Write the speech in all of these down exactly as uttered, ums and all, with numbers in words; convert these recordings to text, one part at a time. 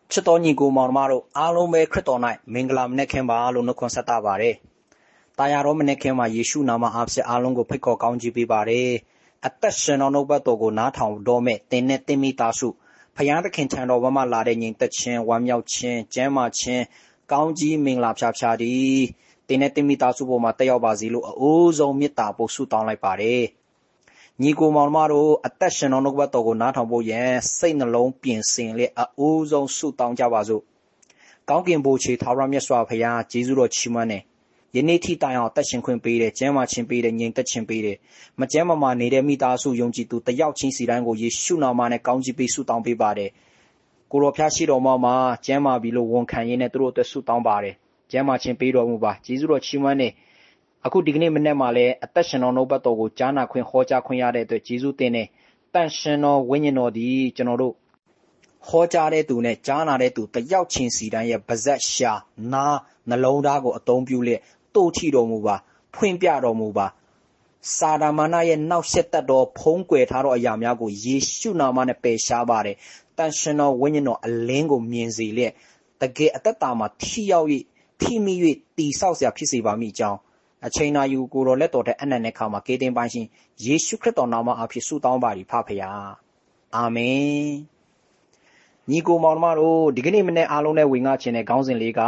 ချစ်တော်ညီကိုမောင်နှမတို့အားလုံးပဲခရစ်တော်၌မင်္ဂလာမနက်ခင်းပါလို့နှုတ်ခွန်းဆက်တာပါတယ်။တာယာတော်မနက်ခင်းမှာယေရှုနာမအားဖြင့်အားလုံးကိုဖိတ်ခေါ်ကောင်းချီးပေးပါတယ်။အသက်ရှင်တော်နှုတ်ဘတ်တော်ကိုနားထောင်တော်မဲ့သင်နဲ့သင်မိသားစုဖယားသခင်ထံတော်ဘက်မှလာတဲ့ညီသက်ချင်းဝမ်းမြောက်ခြင်းကျမ်းမာခြင်းကောင်းကြီးမင်္ဂလာဖြာဖြာဒီသင်နဲ့သင်မိသားစုပေါ်မှာတက်ရောက်ပါစေလို့အအိုးဆုံးမေတ္တာပို့ဆုတောင်းလိုက်ပါတယ်။ညီကိုမောင်နှမတို့အသက်ရှင်တော်နှုတ်ဘတ်တော်ကိုနားထောင်ဖို့ရန်စိတ်နှလုံးပြင်ဆင်လေအအိုးဆုံးဆုတောင်းကြပါစို့။ကောင်းကင်ဘိုးချေထာဝရမြတ်စွာဘုရားကျေးဇူးတော်ချီးမွမ်းတယ်။ယနေ့ထိတိုင်အောင်အသက်ရှင်ခွင့်ပေးတယ်ကျမ်းမာခြင်းပေးတယ်ငြိမ်သက်ခြင်းပေးတယ်။မကျမ်းမာမာနေတဲ့မိသားစုယုံကြည်သူတယောက်ချင်းစီတိုင်းကိုယေရှုနာမနဲ့ကောင်းချီးပေးဆုတောင်းပေးပါတယ်။ကိုတော်ဖျားရှိတော်မှာကျမ်းမာပြီလို့ဝန်ခံရင်းနဲ့သူတို့အတွက်ဆုတောင်းပါတယ်။ကျမ်းမာခြင်းပေးတော်မူပါကျေးဇူးတော်ချီးမွမ်းတယ်။အခုဒီကနေ့မနေ့မှလည်းအသက်ရှင်တော်နှုတ်ဘတ်တော်ကိုကြားနာခွင့်ဟောကြားခွင့်ရတဲ့အတွက်ကျေးဇူးတင်တယ်။တန်ရှင်တော်ဝိညာဉ်တော်ဒီကျွန်တော်တို့ဟောကြားတဲ့သူနဲ့ကြားနာတဲ့သူတယောက်ချင်းစီတိုင်းရဲ့ပါဇက်ရှာနာနှလုံးသားကိုအသုံးပြုလက်တို့ထီတော်မူပါဖွင့်ပြတော်မူပါစာဒမာနရဲ့နောက်ဆက်သက်တော်ဖုံးကွယ်ထားသောအရာများကိုယေရှုနာမနဲ့ပယ်ရှားပါတယ်။တန်ရှင်တော်ဝိညာဉ်တော်အလင်းကိုမြင်စေလက်တကယ်အသက်တာမှာထိရောက်၍ထိမိ၍တည်ဆောက်စရာဖြစ်စေပါမိကြောင်းအချိန်နာယူကိုတော်လက်တော်တဲ့အနန္တခါမှာကေတင်ပိုင်းရှင်ယေရှုခရစ်တော်နာမအဖြစ်ဆုတောင်းပါသည်ဖဖရာအာမင်ညီကိုမောင်နှမတို့ဒီကနေ့မနေ့အားလုံးနဲ့ဝင်ငါခြင်းတဲ့ခေါင်းစဉ်လေးက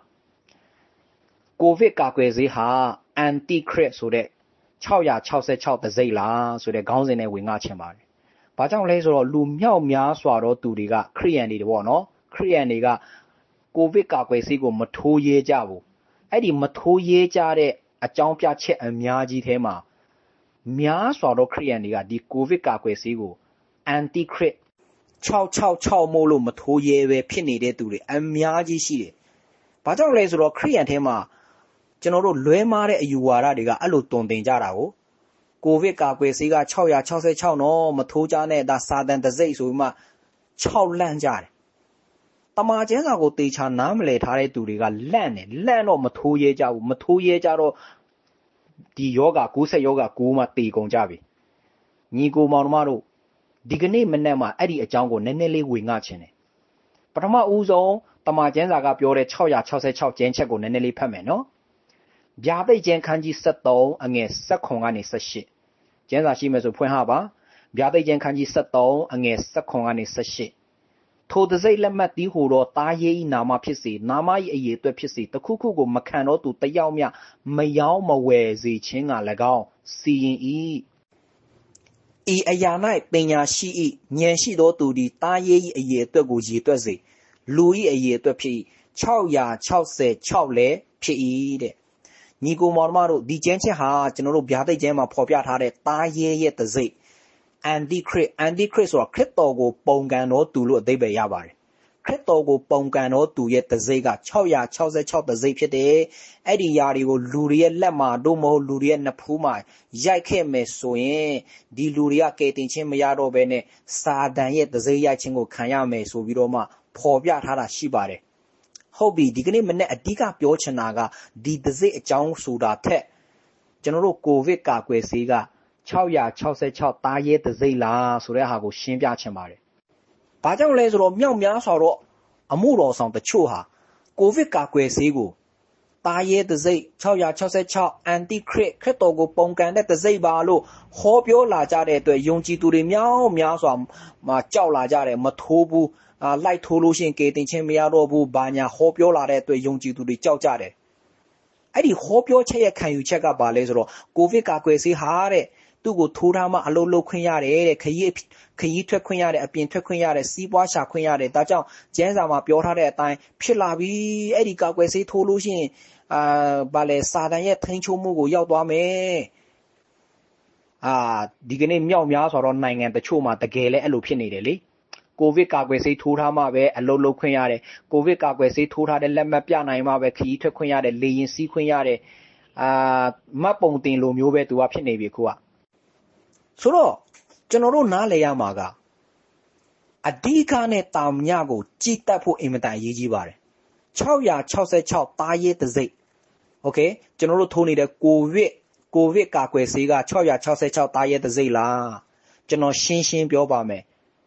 ကိုဗစ်ကာကွယ်ဆေးဟာအန်တီခရစ်ဆိုတဲ့၆၆၆တစိမ့်လားဆိုတဲ့ခေါင်းစဉ်နဲ့ဝင်ငါခြင်းပါတယ်။ဘာကြောင့်လဲဆိုတော့လူမြောက်များစွာသောသူတွေကခရိယန်တွေပေါ့နော်ခရိယန်တွေကကိုဗစ်ကာကွယ်ဆေးကိုမထိုးရဲကြဘူး။အဲ့ဒီမထိုးရဲကြတဲ့အကြောင်းပြချက်အများကြီးထဲမှာများစွာသောခရိယန်တွေကဒီကိုဗစ်ကာကွယ်ဆေးကိုအန်တီခရစ်၆၆၆မို့လို့မထိုးရဲပဲဖြစ်နေတဲ့သူတွေအများကြီးရှိတယ်။ဘာကြောင့်လဲဆိုတော့ခရိယန်ထဲမှာကျွန်တော်တို့လွဲမားတဲ့အယူဝါဒတွေကအဲ့လိုတုံတင်ကြတာကိုကိုဗစ်ကာကွယ်ဆေးက၆၆၆နော်မထိုးကြနဲ့ဒါစာတန်တစိမ့်ဆိုပြီးမှ၆လန့်ကြတယ်။တမာကျင်းစာကိုတေချာနားမလည်ထားတဲ့သူတွေကလန့်တယ်လန့်တော့မထိုးရဲကြဘူးမထိုးရဲကြတော့ဒီယောဂကူးဆက်ယောဂကူးမှတေကုန်ကြပြီ။ညီကိုမောင်နှမတို့ဒီကနေ့မနေ့မှအဲ့ဒီအကြောင်းကိုနည်းနည်းလေးဝင်ငါခြင်းတယ်ပထမဦးဆုံးတမန်ကျမ်းစာကပြောတဲ့၆၆၆ကျမ်းချက်ကိုနည်းနည်းလေးဖတ်မယ်နော်ဗျာဒိတ်ကျမ်းခန်းကြီး၁၃အငယ်၁၇ကနေ၁၈ကျမ်းစာရှိမယ်ဆိုဖွင့်ဟပါဗျာဒိတ်ကျမ်းခန်းကြီး၁၃အငယ်၁၇ကနေ၁၈ထိုတစိမ့်လက်မှတ်တီးဟူသောတားရေးဤနာမဖြစ်စေနာမ၏အရေးအတွက်ဖြစ်စေတခုခုကိုမခံတော့သူတယောက်မျှမယောင်းမဝယ်စေခြင်းက၎င်းစီရင်၏ဤအရာ၌ပညာရှိ၏ဉာဏ်ရှိသောသူသည်တားရေး၏အရေးအတွက်ကိုရည်တွက်စေလူ၏အရေးအတွက်ဖြစ်၏၆၆၆လည်းဖြစ်၏တဲ့ညီကိုမောင်နှမတို့ဒီကျမ်းချက်ဟာကျွန်တော်တို့ဗျာဒိတ်ကျမ်းမှာဖော်ပြထားတဲ့တားရေးရဲ့တစိမ့်အန်တီခရစ်အန်တီခရစ်ဆိုတာခရစ်တော်ကိုပုံကန်တော်သူလို့အဓိပ္ပာယ်ရပါတယ်ခရစ်တော်ကိုပုံကန်တော်သူရဲ့တစိမ့်က၆၆၆တစိမ့်ဖြစ်တယ်အဲ့ဒီຢာတွေကိုလူတွေရဲ့လက်မှာတို့မဟုတ်လူတွေရဲ့နှဖူးမှာရိုက်ခဲ့မယ်ဆိုရင်ဒီလူတွေကကယ်တင်ခြင်းမရတော့ဘဲနဲ့စာတန်ရဲ့တစိမ့်ရိုက်ခြင်းကိုခံရမယ်ဆိုပြီးတော့မှဖော်ပြထားတာရှိပါတယ်ဟုတ်ပြီဒီကနေ့မနေ့အဓိကပြောချင်တာကဒီတစိမ့်အကြောင်းဆိုတာထက်ကျွန်တော်တို့ကိုဗစ်ကာကွယ်ဆေးက၆၆၆တားရဲတစိမ့်လားဆိုတဲ့ဟာကိုရှင်းပြချင်ပါတယ်။ဘာကြောင့်လဲဆိုတော့မြောက်များစွာတော့အမှုတော်ဆောင်တချို့ဟာကိုဗစ်ကာကွယ်ဆေးကိုတားရဲတစိမ့်၆၆၆အန်တီခရစ်ခရစ်တော်ကိုပုံကန်တဲ့တစိမ့်ပါလို့ဟောပြောလာကြတဲ့အတွက်ယုံကြည်သူတွေမြောက်များစွာမှာကြောက်လာကြတယ်မထိုးဘူးအာလိုက်ထိုးလို့ရှိရင်ကေတင်ချင်းမရတော့ဘူးဘာညာဟောပြောလာတဲ့အတွက်ယုံကြည်သူတွေကြောက်ကြတယ်။အဲ့ဒီဟောပြောချက်ရဲ့ခံယူချက်ကဘာလဲဆိုတော့ကိုဗစ်ကာကွယ်ဆေးဟာတဲ့သူ့ကိုထိုးထားမှအလုပ်လုပ်ခွင့်ရတယ်တဲ့ခရီးခရီးထွက်ခွင့်ရတယ်အပြင်ထွက်ခွင့်ရတယ်စီးပွားရှာခွင့်ရတယ်ဒါကြောင့်ကျန်းစာမှာပြောထားတဲ့အတိုင်းဖြစ်လာပြီအဲ့ဒီကာကွယ်ဆေးထိုးလို့ရှိရင်အာဘာလဲစာတန်ရဲ့ထိန်းချုပ်မှုကိုရောက်သွားမယ်အာဒီကနေ့မြောက်များဆိုတော့နိုင်ငံတချို့မှာတကယ်လဲအဲ့လိုဖြစ်နေတယ်လေကိုဗစ်ကာကွယ်ဆေးထိုးထားမှပဲအလုပ်လုပ်ခွင့်ရတယ်ကိုဗစ်ကာကွယ်ဆေးထိုးထားတဲ့လက်မှတ်ပြနိုင်မှပဲခရီးထွက်ခွင့်ရတယ်လေယာဉ်စီးခွင့်ရတယ်အာမတ်ပုံတင်လိုမျိုးပဲသူကဖြစ်နေပြီခုကဆိုတော့ကျွန်တော်တို့နားလည်ရမှာကအဓိကနဲ့တာမညကိုကြည်တက်ဖို့အင်မတန်အရေးကြီးပါတယ်၆၆၆တားရဲတစိမ့်โอเคကျွန်တော်တို့ထိုးနေတဲ့ကိုဗစ်ကိုဗစ်ကာကွယ်ဆေးက၆၆၆တားရဲတစိမ့်လားကျွန်တော်ရှင်းရှင်းပြောပါမယ်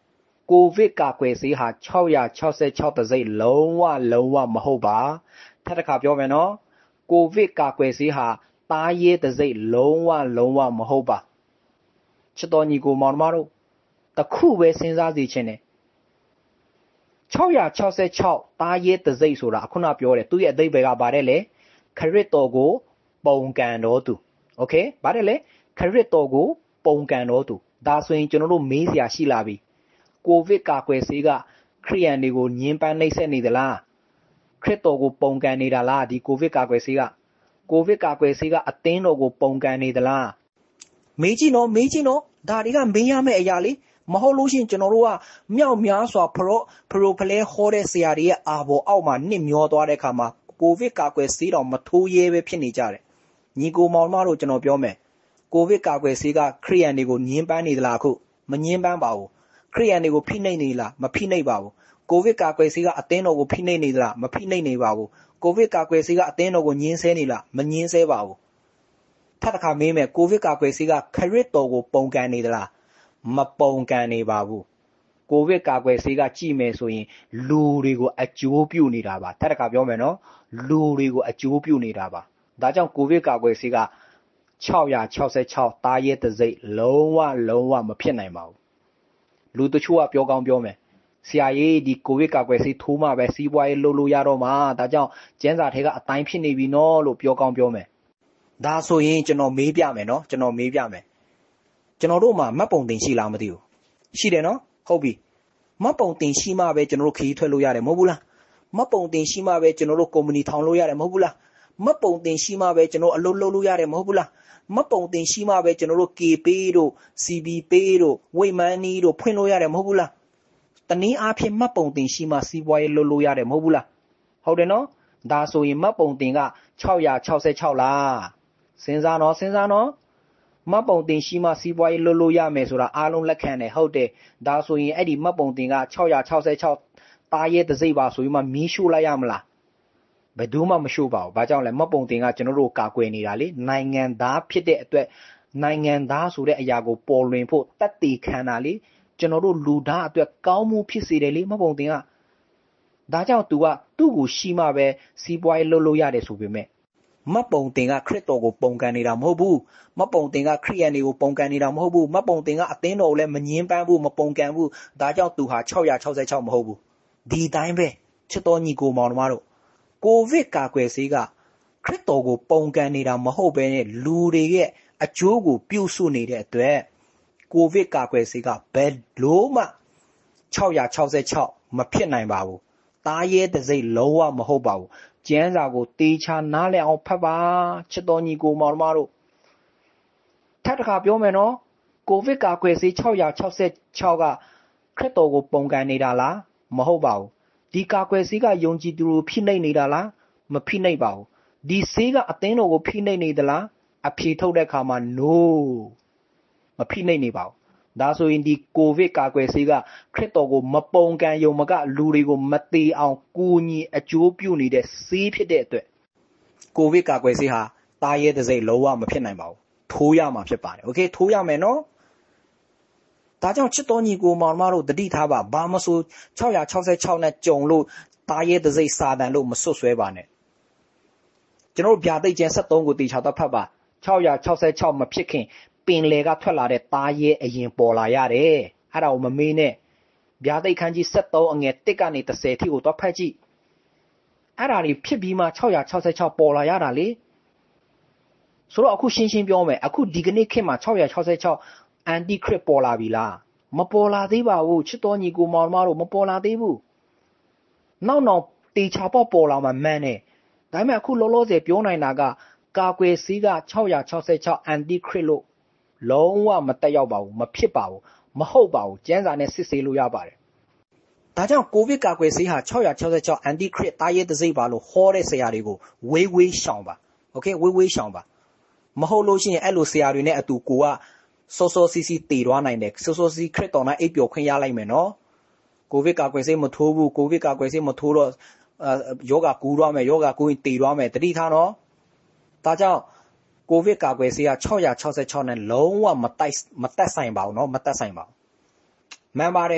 ကိုဗစ်ကာကွယ်ဆေးဟာ၆၆၆တစိမ့်လုံးဝလုံးဝမဟုတ်ပါထပ်တစ်ခါပြောမယ်နော်ကိုဗစ်ကာကွယ်ဆေးဟာသားရေးတစိမ့်လုံးဝလုံးဝမဟုတ်ပါချစ်တော်ညီကိုမောင်နှမတို့တခုပဲစဉ်းစားစီခြင်းနဲ့၆၆၆သားရေးတစိမ့်ဆိုတာအခုနပြောတယ်သူရဲ့အဓိပ္ပာယ်ကပါတယ်လေခရစ်တော်ကိုပုံကန်တော်သူโอเคပါတယ်လေခရစ်တော်ကိုပုံကန်တော်သူဒါဆိုရင်ကျွန်တော်တို့မေးစရာရှိလာပြီကိုဗစ်ကာကွယ်ဆေးကခရိယန်တွေကိုညှဉ်းပန်းနှိပ်စက်နေသလားခရစ်တော်ကိုပုံကန်နေတာလားဒီကိုဗစ်ကာကွယ်ဆေးကကိုဗစ်ကာကွယ်ဆေးကအသင်းတော်ကိုပုံကန်နေသလားမေးကြည့်နော်မေးကြည့်နော်ဒါတွေကမေးရမယ့်အရာလေးမဟုတ်လို့ရှိရင်ကျွန်တော်တို့ကမြောက်များစွာဖရောဖရိုဖလဲဟောတဲ့ဆရာတွေရဲ့အာဘော်အောက်မှာနှစ်မျောသွားတဲ့အခါမှာကိုဗစ်ကာကွယ်ဆေးတော်မထိုးရဲပဲဖြစ်နေကြတယ်ညီကိုမောင်မတို့ကျွန်တော်ပြောမယ်ကိုဗစ်ကာကွယ်ဆေးကခရိယန်တွေကိုညှဉ်းပန်းနေသလားအခုမညှဉ်းပန်းပါဘူးခရိယန်တွေကိုဖိနှိပ်နေလားမဖိနှိပ်ပါဘူးကိုဗစ်ကာကွယ်ဆေးကအသင်းတော်ကိုဖိနှိပ်နေသလားမဖိနှိပ်နေပါဘူးကိုဗစ်ကာကွယ်ဆေးကအသင်းတော်ကိုညှင်းဆဲနေလားမညှင်းဆဲပါဘူးထပ်တစ်ခါမေးမယ်ကိုဗစ်ကာကွယ်ဆေးကခရစ်တော်ကိုပုံကန်နေသလားမပုံကန်နေပါဘူးကိုဗစ်ကာကွယ်ဆေးကကြည့်မယ်ဆိုရင်လူတွေကိုအကျိုးပြုနေတာပါထပ်တစ်ခါပြောမယ်နော်လူတွေကိုအကျိုးပြုနေတာပါဒါကြောင့်ကိုဗစ်ကာကွယ်ဆေးက၆၆၆သားရဲတစိမ့်လုံးဝလုံးဝမဖြစ်နိုင်ပါဘူးလူတချို့ကပြောကောင်းပြောမယ်ဆရာကြီးဒီကိုဗစ်ကာကွယ်ဆေးထိုးမှပဲစီးပွားရေးလုပ်လို့ရတော့မှာဒါကြောင့်ကျန်းစာထဲကအတိုင်းဖြစ်နေပြီနော်လို့ပြောကောင်းပြောမယ်ဒါဆိုရင်ကျွန်တော်မေးပြမယ်နော်ကျွန်တော်မေးပြမယ်ကျွန်တော်တို့မှာမှတ်ပုံတင်ရှိလားမသိဘူးရှိတယ်နော်ဟုတ်ပြီမှတ်ပုံတင်ရှိမှပဲကျွန်တော်တို့ခရီးထွက်လို့ရတယ်မဟုတ်ဘူးလားမှတ်ပုံတင်ရှိမှပဲကျွန်တော်တို့ကုမ္ပဏီထောင်လို့ရတယ်မဟုတ်ဘူးလားမှတ်ပုံတင်ရှိမှပဲကျွန်တော်အလုပ်လုပ်လို့ရတယ်မဟုတ်ဘူးလားမှတ်ပုံတင်ရှိမှပဲကျွန်တော်တို့ K Pay တို့ C B Pay တို့ဝိတ်မန်းနီးတို့ဖွင့်လို့ရတယ်မဟုတ်ဘူးလားတနည်းအားဖြင့်မှတ်ပုံတင်ရှိမှစီးပွားရေးလုပ်လို့ရတယ်မဟုတ်ဘူးလားဟုတ်တယ်နော်ဒါဆိုရင်မှတ်ပုံတင်က၆၆၆လားစဉ်းစားနော်စဉ်းစားနော်မှတ်ပုံတင်ရှိမှစီးပွားရေးလုပ်လို့ရမယ်ဆိုတာအားလုံးလက်ခံတယ်ဟုတ်တယ်ဒါဆိုရင်အဲ့ဒီမှတ်ပုံတင်က၆၆၆သားရဲတစိမ့်ပါဆိုပြီးမှမီးရှို့လိုက်ရမလားဘယ်သူမှမရှို့ပါဘူးဘာကြောင့်လဲမှတ်ပုံတင်ကကျွန်တော်တို့ကာကွယ်နေတာလေနိုင်ငံသားဖြစ်တဲ့အတွက်နိုင်ငံသားဆိုတဲ့အရာကိုပေါ်လွင်ဖို့တတ်တည်ခံတာလေကျွန်တော်တို့လူသားအတွက်ကောင်းမှုဖြစ်စေတယ်လေမှတ်ပုံတင်ကဒါကြောင့် तू ကသူ့ကိုရှိမှပဲစီးပွားရေးလုပ်လို့ရတယ်ဆိုပေမဲ့မှတ်ပုံတင်ကခရစ်တော်ကိုပုံကန်နေတာမဟုတ်ဘူးမှတ်ပုံတင်ကခရိယန်တွေကိုပုံကန်နေတာမဟုတ်ဘူးမှတ်ပုံတင်ကအသင်းတော်ကိုလည်းမငင်းပန်းဘူးမပုံကန်ဘူးဒါကြောင့် तू ဟာ၆၆၆မဟုတ်ဘူးဒီတိုင်းပဲချစ်တော်ညီကိုမောင်နှမတို့ကိုဗစ်ကာကွယ်ဆေးကခရစ်တော်ကိုပုံကန်နေတာမဟုတ်ဘဲနဲ့လူတွေရဲ့အကျိုးကိုပြုစုနေတဲ့အတွက်ကိုဗစ်ကာကွယ်ဆေးကဘယ်လို့မှ၆၆၆မဖြစ်နိုင်ပါဘူးသားရဲတစိမ့်လုံးဝမဟုတ်ပါဘူးကျမ်းစာကိုတေချာနားလည်အောင်ဖတ်ပါချစ်တော်ညီကိုမောင်နှမတို့ထပ်တစ်ခါပြောမယ်နော်ကိုဗစ်ကာကွယ်ဆေး၆၆၆ကခရစ်တော်ကိုပုံကန်နေတာလားမဟုတ်ပါဘူးဒီကာကွယ်ဆေးကယုံကြည်သူကိုဖိနှိပ်နေတာလားမဖိနှိပ်ပါဘူးဒီဆေးကအသင်းတော်ကိုဖိနှိပ်နေသလားအဖြေထုတ်တဲ့အခါမှာ no မဖိနှိပ်နေပါဘူးဒါဆိုရင်ဒီကိုဗစ်ကာကွယ်ဆေးကခရစ်တော်ကိုမပုံကန်ယုံမကလူတွေကိုမသေးအောင်ကူညီအကျိုးပြုနေတဲ့ဆေးဖြစ်တဲ့အတွက်ကိုဗစ်ကာကွယ်ဆေးဟာသားရဲတစိမ့်လုံးဝမဖြစ်နိုင်ပါဘူးထိုးရမှာဖြစ်ပါတယ်โอเคထိုးရမယ်နော်ဒါကြောင့်ချစ်တော်ညီကိုမောင်မတို့တတိထားပါဘာမဆို၆၆၆နဲ့ကြုံလို့သားရဲတစိမ့်စာတန်လို့မဆွတ်ဆွဲပါနဲ့ကျွန်တော်တို့ဗျာဒိတ်ကျန်ဆက်သုံးကိုတေချာတော့ဖတ်ပါ၆၆၆မဖြစ်ခင်ပင်လေကထွက်လာတဲ့သားရဲအရင်ပေါ်လာရတယ်အဲ့ဒါကိုမမေးနဲ့ဗျာဒိတ်ခန်းကြီးဆက်သုံးအငယ်တစ်ကနေ၁၀ထိကိုတော့ဖတ်ကြည့်အဲ့ဒါတွေဖြစ်ပြီးမှ၆၆၆ပေါ်လာရတာလေဆိုတော့အခုရှင်းရှင်းပြောမယ်အခုဒီကနေ့ခေတ်မှာ၆၆၆အန်တီခရစ်ပေါ်လာပြီလားမပေါ်လာသေးပါဘူးချစ်တော်ညီကိုမောင်မတို့မပေါ်လာသေးဘူးနောက်နောက်တေချာပေါ့ပေါ်လာမှမှန်းတယ်ဒါပေမဲ့အခုလောလောဆယ်ပြောနိုင်တာကကာကွယ်ဆေးက၆၆၆အန်တီခရစ်လို့လုံးဝမတက်ရောက်ပါဘူးမဖြစ်ပါဘူးမဟုတ်ပါဘူးကျန်းစာနဲ့စစ်ဆေးလို့ရပါတယ်ဒါကြောင့်ကိုဗစ်ကာကွယ်ဆေးဟာ၆၆၆အန်တီခရစ်တားရဲတစိမ့်ပါလို့ဟောတဲ့ဆရာတွေကိုဝေးဝေးရှောင်ပါโอเคဝေးဝေးရှောင်ပါမဟုတ်လို့ရှိရင်အဲ့လိုဆရာတွေနဲ့အတူကိုကစောစောစီးစီးတည်သွားနိုင်တယ်စောစောစီးခရစ်တော်နဲ့အိပ်ပျော်ခွင့်ရလိုက်မယ်နော်ကိုဗစ်ကာကွယ်ဆေးမထိုးဘူးကိုဗစ်ကာကွယ်ဆေးမထိုးတော့ယောဂကူးသွားမယ်ယောဂကူးရင်တည်သွားမယ်တတိထားနော်ဒါကြောင့်ကိုဗစ်ကာကွယ်ဆေးက၆၆၆နဲ့လုံးဝမတိုက်မတက်ဆိုင်ပါဘူးနော်မတက်ဆိုင်ပါဘူးမှန်ပါတယ်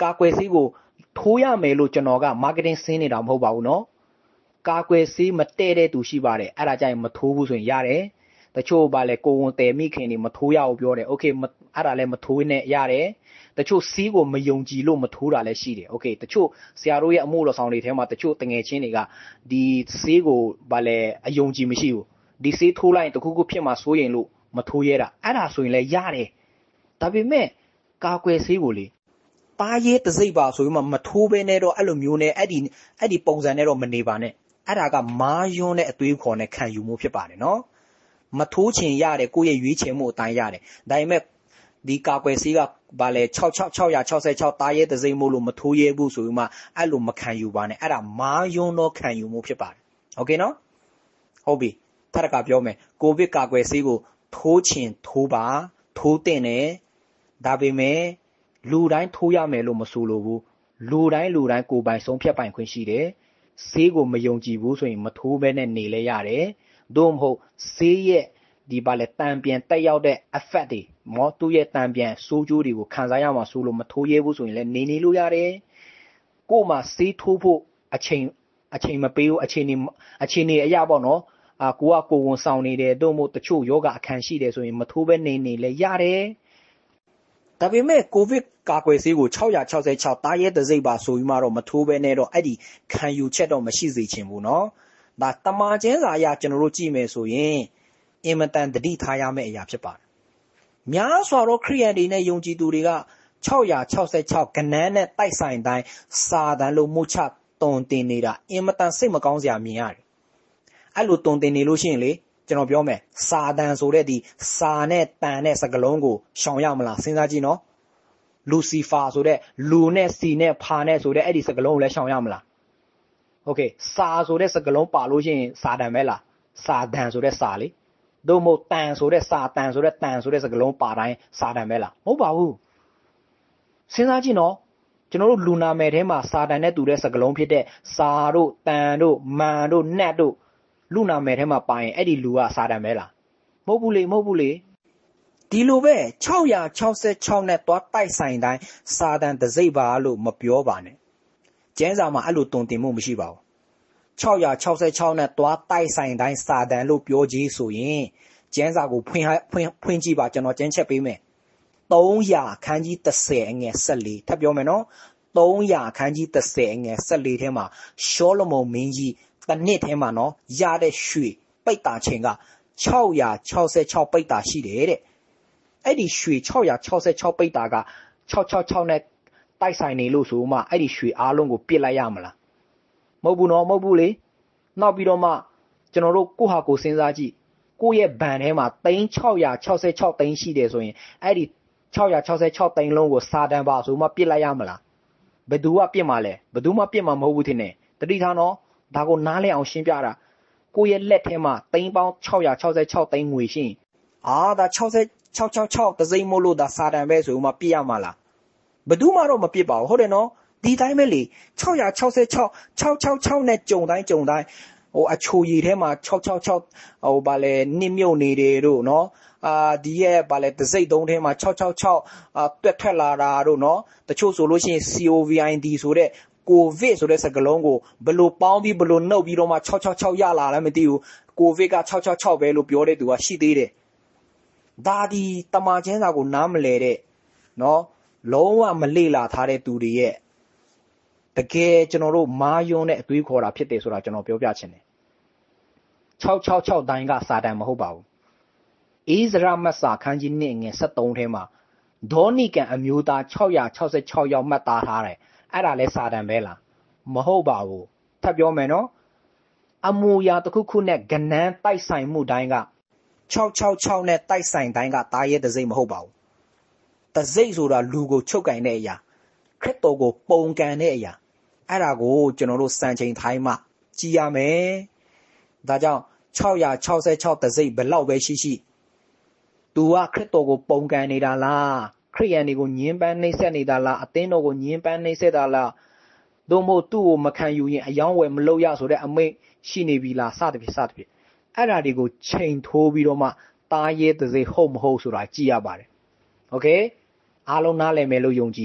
ကာကွယ်ဆေးကိုထိုးရမယ်လို့ကျွန်တော်က marketing ဆင်းနေတာမဟုတ်ပါဘူးနော်ကာကွယ်ဆေးမတည့်တဲ့သူရှိပါတယ်အဲ့ဒါကြရင်မထိုးဘူးဆိုရင်ရတယ်တချို့ပါလေကိုဝန်တယ်မိခင်တွေမထိုးရဘူးပြောတယ် okay အဲ့ဒါလည်းမထိုးနဲ့ရတယ်တချို့ဆေးကိုမယုံကြည်လို့မထိုးတာလည်းရှိတယ် okay တချို့ဆရာတို့ရဲ့အမှုတော်ဆောင်တွေထဲမှာတချို့တငယ်ချင်းတွေကဒီဆေးကိုပါလေအယုံကြည်မရှိဘူးဒီဆေးထိုးလိုက်ရင်တခုခုဖြစ်မှာစိုးရင်လို့မထိုးရတာအဲ့ဒါဆိုရင်လည်းရတယ်ဒါပေမဲ့ကာကွယ်ဆေးကိုလေပါရဲတစိမ့်ပါဆိုပြီးမှမထိုးဘဲနဲ့တော့အဲ့လိုမျိုးနဲ့အဲ့ဒီအဲ့ဒီပုံစံနဲ့တော့မနေပါနဲ့အဲ့ဒါကမာယွန်းတဲ့အသွေးခေါ်နဲ့ခံယူမှုဖြစ်ပါတယ်နော်မထိုးချင်ရတယ်ကိုယ့်ရဲ့ရွေးချယ်မှုအတိုင်းရတယ်ဒါပေမဲ့ဒီကာကွယ်ဆေးကဘာလဲ၆၆၆၆၆တားရဲတစိမ့်မို့လို့မထိုးရဲဘူးဆိုပြီးမှအဲ့လိုမခံယူပါနဲ့အဲ့ဒါမာယွန်းတော့ခံယူမှုဖြစ်ပါတယ်โอเคနော်ဟုတ်ပြီထပ်တကပြောမယ်ကိုဗစ်ကာကွယ်ဆေးကိုထိုးချင်ထိုးပါထိုးတဲ့နဲ့ဒါပေမဲ့လူတိုင်းထိုးရမယ်လို့မဆိုလိုဘူးလူတိုင်းလူတိုင်းကိုယ်ပိုင်ဆုံးဖြတ်ပိုင်ခွင့်ရှိတယ်ဆေးကိုမယုံကြည်ဘူးဆိုရင်မထိုးဘဲနဲ့နေလဲရတယ်သို့မဟုတ်ဆေးရဲ့ဒီပါလေတံပြန်တက်ရောက်တဲ့ effect တွေမောသူ့ရဲ့တံပြန်စိုးကျိုးတွေကိုခံစားရမှာဆိုလို့မထိုးရဲဘူးဆိုရင်လည်းနေနေလို့ရတယ်ကို့မှာဆေးထိုးဖို့အချိန်အချိန်မပေးဘူးအချိန်နေအချိန်နေအရာပေါ့နော်အာကိုကကိုဝန်ဆောင်နေတယ်သို့မဟုတ်တချို့ယောဂအခန်းရှိတယ်ဆိုရင်မထိုးဘဲနေနေလဲရတယ်ဒါပေမဲ့ကိုဗစ်ကာကွယ်ဆေးကို၆၆၆တားရဲတစိမ့်ပါဆိုပြီးမှတော့မထိုးဘဲနဲ့တော့အဲ့ဒီခံယူချက်တော့မရှိစေချင်ဘူးเนาะဒါတမာချင်းစာအရကျွန်တော်တို့ကြည့်မယ်ဆိုရင်အင်မတန်တတိထားရမယ့်အရာဖြစ်ပါတယ်များစွာသောခရိယန်တွေနဲ့ယုံကြည်သူတွေက၆၆၆ကနန်းနဲ့တိုက်ဆိုင်တိုင်းစာတန်လို့မှုချတုံတင်နေတာအင်မတန်စိတ်မကောင်းစရာမြင်ရတယ်အဲ့လိုတုံတင်နေလို့ရှိရင်လေကျွန်တော်ပြောမယ်စာတန်ဆိုတဲ့ဒီစာနဲ့တန်နဲ့စကလုံးကိုရှောင်ရမလားစဉ်းစားကြည့်နော်လူစီဖာဆိုတဲ့လူနဲ့စီနဲ့ဖာနဲ့ဆိုတဲ့အဲ့ဒီစကလုံးကိုလည်းရှောင်ရမလားโอเคစာဆိုတဲ့စကလုံးပါလို့ရှိရင်စာတန်ပဲလားစာတန်ဆိုတဲ့စာလေသို့မဟုတ်တန်ဆိုတဲ့စာတန်ဆိုတဲ့တန်ဆိုတဲ့စကလုံးပါတိုင်းစာတန်ပဲလားမဟုတ်ပါဘူးစဉ်းစားကြည့်နော်ကျွန်တော်တို့လူနာမယ်ထဲမှာစာတန်နဲ့တူတဲ့စကလုံးဖြစ်တဲ့စာတို့တန်တို့မန်တို့နတ်တို့လူနာမယ်ထဲမှာပါရင်အဲ့ဒီလူကစာတန်ပဲလားမဟုတ်ဘူးလေမဟုတ်ဘူးလေဒီလိုပဲ၆၆၆နဲ့တွားတိုက်ဆိုင်တိုင်းစာတန်တစိမ့်ပါလို့မပြောပါနဲ့ကျန်းစာမှာအဲ့လိုတုံတင်မှုမရှိပါဘူး၆၆၆နဲ့တွားတိုက်ဆိုင်တိုင်းစာတန်လို့ပြောကြီးဆိုရင်ကျန်းစာကိုဖွင့်ဖွင့်ဖွင့်ကြည့်ပါကျွန်တော်ကျန်းချက်ပေးမယ်၃၀၀ခန်းကြီး၁၀အငယ်၁၄ထပ်ပြောမယ်နော်၃၀၀ခန်းကြီး၁၀အငယ်၁၄ထဲမှာရှောလမုန်မင်းကြီးတစ်နှစ်ထဲမှာနော်ရတဲ့ရွှေပိတ်တာချိန်က၆၆၆ပိတ်တာရှိတယ်တဲ့အဲ့ဒီရွှေ၆၆၆ပိတ်တာက၆၆၆နဲ့တိုက်ဆိုင်နေလို့ဆိုမှအဲ့ဒီရွှေအားလုံးကိုပြစ်လိုက်ရမလားမဟုတ်ဘူးနော်မဟုတ်ဘူးလေနောက်ပြီးတော့မှကျွန်တော်တို့ကိုဟာကိုစဉ်းစားကြည့်ကိုရဲ့ဘဏ်ထဲမှာသိန်း၆၆၆သိန်းရှိတယ်ဆိုရင်အဲ့ဒီ၆၆၆သိန်းလုံးကိုစာတန်ပါဆိုမှပြစ်လိုက်ရမလားဘယ်သူကပြစ်မှာလဲဘယ်သူမှပြစ်မှာမဟုတ်ဘူးထင်တယ်တတိထားနော်ဒါကိုနားလည်အောင်ရှင်းပြတာကိုရဲ့လက်ထဲမှာသိန်းပေါင်း၆၆၆သိန်းငွေရှိရင်အာဒါ၆၆၆တစိမ့်မို့လို့ဒါစာတန်ပဲဆိုမှပြစ်ရမှာလားဘယ်သူမှတော့မပြစ်ပါဘူးဟုတ်တယ်နော်ဒီတိုင်းပဲလေ၆၆၆ ၆၆၆နဲ့ကြုံတိုင်းကြုံတိုင်းဟိုအချိုရည်ထဲမှာ၆၆၆ဟိုဗာလဲနစ်မြုပ်နေတယ်တို့နော်အာဒီရဲ့ဗာလဲတစိမ့်သုံးထဲမှာ၆၆၆အာတွက်ထွက်လာတာတို့နော်တချို့ဆိုလို့ရှိရင် C O V I D ဆိုတဲ့ကိုဗစ်ဆိုတဲ့စကားလုံးကိုဘယ်လိုပေါင်းပြီးဘယ်လိုနှုတ်ပြီးတော့မှ၆၆၆ရလာလဲမသိဘူးကိုဗစ်က၆၆၆ပဲလို့ပြောတဲ့သူကရှိသေးတယ်ဒါဒီတမာချင်းစာကိုနားမလဲတဲ့နော်လုံးဝမလေ့လာထားတဲ့သူတွေရဲ့တကယ်ကျွန်တော်တို့မာယွန်းတဲ့အသွေးခေါ်တာဖြစ်တယ်ဆိုတာကျွန်တော်ပြောပြချင်တယ်၆၆၆တိုင်းကစာတန်မဟုတ်ပါဘူးအေးဇရမတ်စာခန်းကြီးနှစ်ငယ်၁၃ထဲမှာဒေါနိကန်အမျိုးသား၆၆၆ယောက်မှတ်သားထားတယ်အဲ့ဒါလဲစာတန်ပဲလားမဟုတ်ပါဘူးထပ်ပြောမယ်နော်အမူအရာတစ်ခုခုနဲ့ကနန်းတိုက်ဆိုင်မှုတိုင်းက၆၆၆နဲ့တိုက်ဆိုင်တိုင်းကတားရဲတစိမ့်မဟုတ်ပါဘူးတစိမ့်ဆိုတာလူကိုချုပ်ကင်တဲ့အရာခရစ်တော်ကိုပုံကန်တဲ့အရာအဲ့ဒါကိုကျွန်တော်တို့စံချိန်ထိုင်းမှကြည်ရမယ်ဒါကြောင့်၆၆၆တစိမ့်ဘယ်လောက်ပဲရှိရှိ तू ကခရစ်တော်ကိုပုံကန်နေတာလားခရိယန်တွေကိုညှင်းပန်းနှိမ့်ဆက်နေတာလားအသင်းတော်ကိုညှင်းပန်းနှိမ့်ဆက်တာလားသို့မဟုတ်သူ့ကိုမခံယူရင်အယောင်းဝယ်မလုပ်ရဆိုတဲ့အမိန့်ရှိနေပြီလားစသဖြင့်စသဖြင့်အဲ့ဒါတွေကိုချိန်ထိုးပြီးတော့မှတားရဲတစိမ့်ဟုတ်မဟုတ်ဆိုတာကြည့်ရပါတယ်โอเคအားလုံးနားလည်မယ်လို့ယုံကြည်တယ်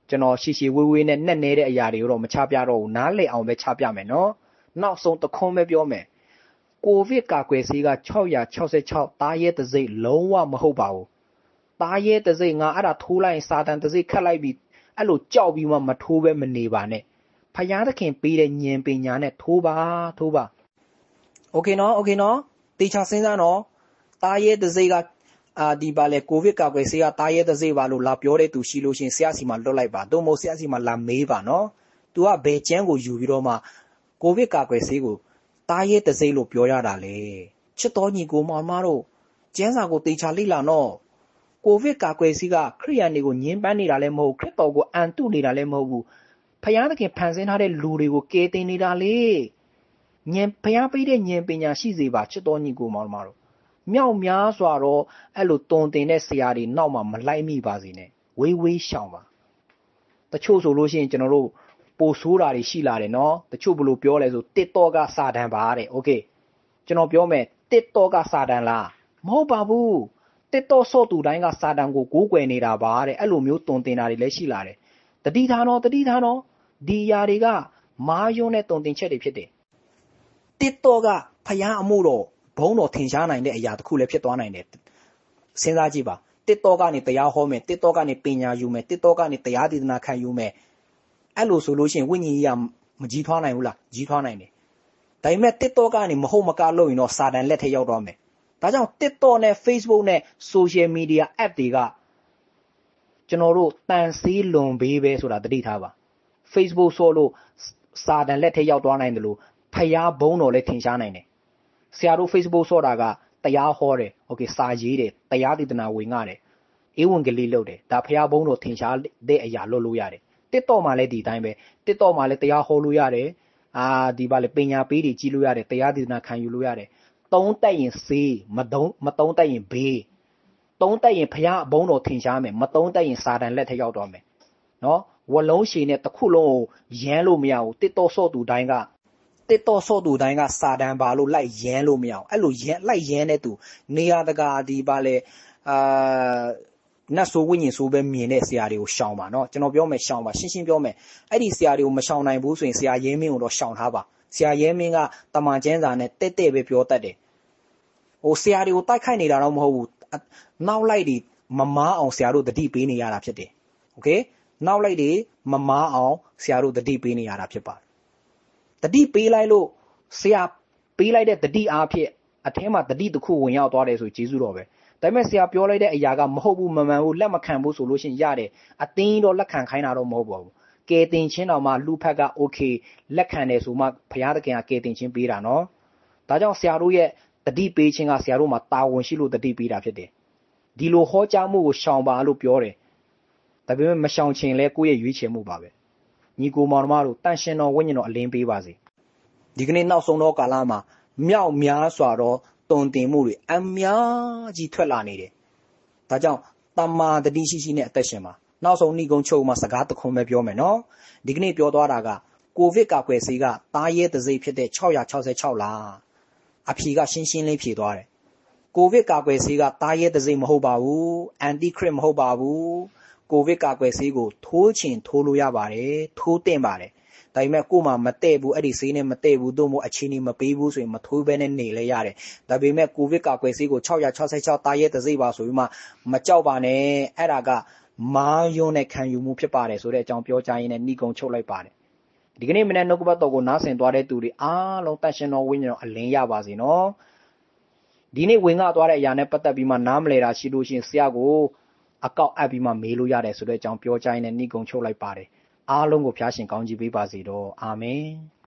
ကျွန်တော်ရှီရှီဝေးဝေးနဲ့နဲ့နေတဲ့အရာတွေကိုတော့မချပြတော့ဘူးနားလည်အောင်ပဲချပြမယ်နော်နောက်ဆုံးတစ်ခွန်းပဲပြောမယ်ကိုဗစ်ကာကွယ်ဆေးက၆၆၆သားရဲတစ်စိတ်လုံးဝမဟုတ်ပါဘူးသားရဲတစ်စိတ်ငါအဲ့ဒါထိုးလိုက်စာတန်တစ်စိတ်ခတ်လိုက်ပြီးအဲ့လိုကြောက်ပြီးမှမထိုးပဲမနေပါနဲ့ဖယားသခင်ပေးတဲ့ဉာဏ်ပညာနဲ့ထိုးပါထိုးပါโอเคနော်โอเคနော်တေချာစဉ်းစားနော်သားရဲတစ်စိတ်ကအာဒီပါလေကိုဗစ်ကာကွယ်ဆေးကသားရဲတစ်စိတ်ပါလို့လာပြောတဲ့သူရှိလို့ရှင်ဆရာစီမှာလွတ်လိုက်ပါသို့မဟုတ်ဆရာစီမှာလာမေးပါနော် तू ကဘယ်ကျန်းကိုယူပြီးတော့မှကိုဗစ်ကာကွယ်ဆေးကိုသားရဲတစ်စိတ်လို့ပြောရတာလေချစ်တော်ညီကိုမောင်မတို့ကျန်းစာကိုတေချာလိလာနော်ကိုဗစ်ကာကွယ်ဆေးကခရိယန်တွေကိုညှင်းပန်းနေတာလည်းမဟုတ်ခရစ်တော်ကိုအန်တုနေတာလည်းမဟုတ်ဘူးဖယားသခင်ဖန်ဆင်းထားတဲ့လူတွေကိုကယ်တင်နေတာလေညင်ဖယားပေးတဲ့ညင်ပညာရှိစေပါချစ်တော်ညီကိုမောင်မတို့မြောက်များစွာတော့အဲ့လိုတုံတင်တဲ့ဆရာတွေနောက်မှာမလိုက်မိပါစေနဲ့ဝေးဝေးရှောင်ပါတချို့ဆိုလို့ရှိရင်ကျွန်တော်တို့ပိုဆိုးတာတွေရှိလာတယ်နော်တချို့ဘလို့ပြောလဲဆိုတစ်တော့ကစာတန်ပါတဲ့โอเคကျွန်တော်ပြောမယ်တစ်တော့ကစာတန်လားမဟုတ်ပါဘူးတစ်တော့ဆော့သူတိုင်းကစာတန်ကိုကိုးကွယ်နေတာပါတဲ့အဲ့လိုမျိုးတုံတင်တာတွေလည်းရှိလာတယ်တတိထားနော်တတိထားနော်ဒီຢာတွေကမာယွန်းနဲ့တုံတင်ချက်တွေဖြစ်တယ်တစ်တော့ကဖယားအမှုတော်ဘုံတော်ထင်ရှားနိုင်တဲ့အရာတစ်ခုလည်းဖြစ်သွားနိုင်တယ်စဉ်းစားကြည့်ပါတစ်တော့ကနေတရားဟောမယ်တစ်တော့ကနေပညာယူမယ်တစ်တော့ကနေတရားဒေသနာခံယူမယ်အဲ့လိုဆိုလို့ရှိရင်ဝိညာဉ်ကြီးကမကြီးထွားနိုင်ဘူးလားကြီးထွားနိုင်တယ်ဒါပေမဲ့တစ်တော့ကနေမဟုတ်မကလို့ရင်တော့စာတန်လက်ထဲရောက်သွားမယ်ဒါကြောင့်တစ်တော့နဲ့ Facebook နဲ့ social media app တွေကကျွန်တော်တို့တန်ဆေးလွန်ပေးပဲဆိုတာသတိထားပါ Facebook ဆော့လို့စာတန်လက်ထဲရောက်သွားနိုင်တယ်လို့ဖျားဘုံတော်လည်းထင်ရှားနိုင်တယ်ဆရာတို့ Facebook ဆော့တာကတရားဟောတယ်โอเคစာရေးတယ်တရားဒေသနာဝင်ငါတယ်ဧဝံဂေလိလုပ်တယ်ဒါဖျားဘုံတော်ထင်ရှားတဲ့အရာလုပ်လို့ရတယ်တစ်တော့မှလည်းဒီတိုင်းပဲတစ်တော့မှလည်းတရားဟောလို့ရတယ်အာဒီပါလေပညာပေးတွေကြီးလို့ရတယ်တရားဒေသနာခံယူလို့ရတယ်သုံးတက်ရင်စေးမသုံးမသုံးတက်ရင်ဘေးသုံးတက်ရင်ဖျားဘုံတော်ထင်ရှားမယ်မသုံးတက်ရင်စာတန်လက်ထက်ရောက်တော့မယ်နော်ဝလုံးရှည်နဲ့တစ်ခုလုံးကိုရမ်းလို့မရဘူးတစ်တော့ဆော့သူတိုင်းကတစ်တော့ဆော့သူတိုင်းကစာတန်ပါလို့လိုက်ရမ်းလို့မရအောင်အဲ့လိုရမ်းလိုက်ရမ်းတဲ့သူနေရာတကာဒီပါလေအာနတ်ဆိုးဝိညာဉ်ဆိုးပဲမြင်တဲ့ဆရာတွေကိုရှောင်ပါနော်ကျွန်တော်ပြောမယ်ရှောင်ပါရှင်းရှင်းပြောမယ်အဲ့ဒီဆရာတွေကိုမရှောင်နိုင်ဘူးဆိုရင်ဆရာရဲမင်းကိုတော့ရှောင်ထားပါဆရာရဲမင်းကတမန်ကျမ်းစာနဲ့တက်တက်ပဲပြောတတ်တယ်ဟိုဆရာတွေကိုတိုက်ခိုက်နေတာတော့မဟုတ်ဘူးနောက်လိုက်တွေမမားအောင်ဆရာတို့တတိပေးနေရတာဖြစ်တယ်โอเคနောက်လိုက်တွေမမားအောင်ဆရာတို့တတိပေးနေရတာဖြစ်ပါတယ်တတိပေးလိုက်လို့ဆရာပေးလိုက်တဲ့တတိအားဖြင့်အထဲမှာတတိတစ်ခုဝင်ရောက်သွားတယ်ဆိုကျေးဇူးတော်ပဲဒါပေမဲ့ဆရာပြောလိုက်တဲ့အရာကမဟုတ်ဘူးမမှန်ဘူးလက်မခံဘူးဆိုလို့ရှိရင်ရတယ်အတင်းတော့လက်ခံခိုင်းတာတော့မဟုတ်ပါဘူးကဲတင်ချင်းတော်မှာလူဖက်ကโอเคလက်ခံတယ်ဆိုမှဘုရားသခင်ကကဲတင်ချင်းပေးတာနော်ဒါကြောင့်ဆရာတို့ရဲ့တတိပေးခြင်းကဆရာတို့မှာတာဝန်ရှိလို့တတိပေးတာဖြစ်တယ်ဒီလိုဟောကြားမှုကိုရှောင်ပါလို့ပြောတယ်ဒါပေမဲ့မရှောင်ချင်လဲကိုယ့်ရဲ့ရွေးချယ်မှုပါပဲညီကိုမောင်နှမတို့တန်ရှင်တော်ဝိညာဉ်တော်အလင်းပေးပါစေဒီကနေ့နောက်ဆုံးသောကာလမှာမြောက်များစွာသောတုံတင်မှုတွေအများကြီးထွက်လာနေတယ်ဒါကြောင့်တမာတတိရှိရှိနဲ့အသက်ရှင်ပါနောက်ဆုံးဏိကုံချုပ်မှာစကားတခွန်းပဲပြောမယ်နော်ဒီကနေ့ပြောသွားတာကကိုဗစ်ကာကွယ်ဆေးကသားရဲတစ်စိတ်ဖြစ်တဲ့၆၆၆လားအဖြေကရှင်းရှင်းလေးဖြေသွားတယ်ကိုဗစ်ကာကွယ်ဆေးကသားရဲတစ်စိတ်မဟုတ်ပါဘူးအန်တီခရစ်မဟုတ်ပါဘူးကိုဗစ်ကာကွယ်ဆေးကိုထိုးချင်ထိုးလို့ရပါတယ်ထိုးတင်ပါတယ်ဒါပေမဲ့ကို့မှာမတဲ့ဘူးအဲ့ဒီဆေးနဲ့မတဲ့ဘူးတို့မို့အခြေအနေမပေးဘူးဆိုရင်မထိုးဘဲနဲ့နေလဲရတယ်ဒါပေမဲ့ကိုဗစ်ကာကွယ်ဆေးကို၆၆၆သားရဲတစ်စိတ်ပါဆိုပြီးမှမကြောက်ပါနဲ့အဲ့ဒါကမာယွန်းနဲ့ခံယူမှုဖြစ်ပါတယ်ဆိုတဲ့အကြောင်းပြောကြရင်းနဲ့ဏိကုံချုပ်လိုက်ပါတယ်ဒီကနေ့မနေ့နှုတ်ကပတ်တော်ကိုနားဆင်သွားတဲ့သူတွေအားလုံးတန်ရှင်တော်ဝိညာဉ်တော်အလင်းရပါစေနော်ဒီနေ့ဝင်ငါသွားတဲ့အရာနဲ့ပတ်သက်ပြီးမှနားမလဲတာရှိလို့ရှိရင်ဆရာကိုအကောက်အပ်ပြီးမှမေးလို့ရတယ်ဆိုတဲ့အကြောင်းပြောကြရင်းနဲ့ဏိကုံချုပ်လိုက်ပါတယ်အားလုံးကိုဖျားရှင်ကောင်းချီးပေးပါစေတော့အာမင်